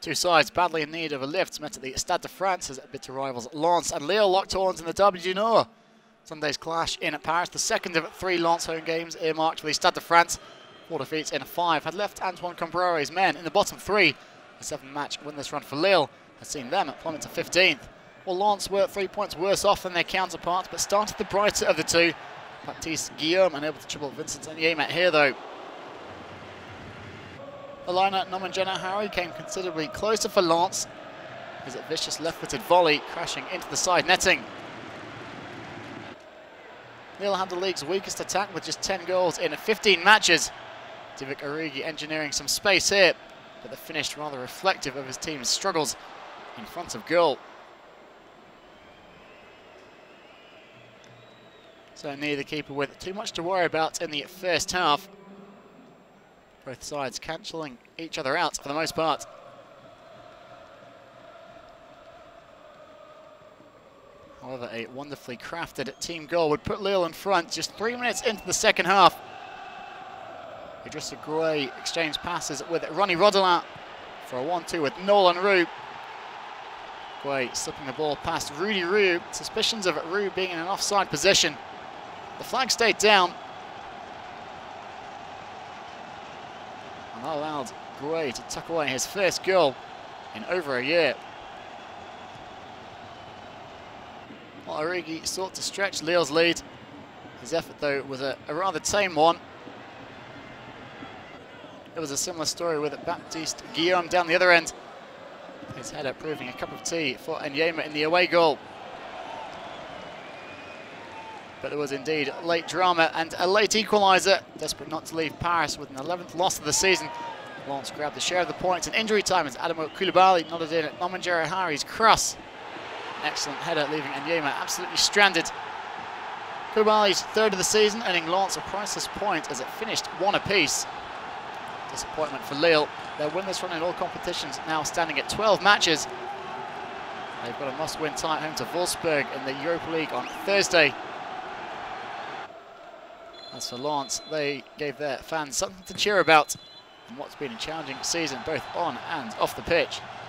Two sides badly in need of a lift met at the Stade de France as bitter rivals Lens and Lille locked horns in the Derby du Nord. Sunday's clash in Paris, the second of 3 Lens home games earmarked for the Stade de France. 4 defeats in 5 had left Antoine Combrare's men in the bottom 3. A 7-match winless run for Lille has seen them plummet to 15th. Well, Lens were 3 points worse off than their counterparts, but started the brighter of the two. Baptiste Guillaume unable to triple Vincent Nyema here though. The liner Nomandjena Harry came considerably closer for Lens as a vicious left-footed volley crashing into the side netting. Lille had the league's weakest attack with just 10 goals in 15 matches. Divock Origi engineering some space here, but the finish rather reflective of his team's struggles in front of goal. So neither keeper with too much to worry about in the first half. Both sides cancelling each other out for the most part. However, a wonderfully crafted team goal would put Lille in front just 3 minutes into the second half. Idrissa Gueye exchanged passes with Ronnie Rodelin for a 1-2 with Nolan Roux. Gueye slipping the ball past Rudy Roux. Suspicions of Roux being in an offside position. The flag stayed down. And that allowed Gueye to tuck away his first goal in over a year. Well, Origi sought to stretch Lille's lead. His effort, though, was a rather tame one. It was a similar story with Baptiste Guillaume down the other end. His header proving a cup of tea for Nyema in the away goal. But there was indeed late drama and a late equaliser. Desperate not to leave Paris with an 11th loss of the season. Lens grabbed a share of the points in injury time as Adamo Koulibaly nodded in at Nomandjena Harry's cross. Excellent header, leaving Nyema absolutely stranded. Koulibaly's third of the season, earning Lens a priceless point as it finished 1 apiece. Disappointment for Lille. Their winless run in all competitions now standing at 12 matches. They've got a must-win tie home to Wolfsburg in the Europa League on Thursday. As for Lens, they gave their fans something to cheer about in what's been a challenging season both on and off the pitch.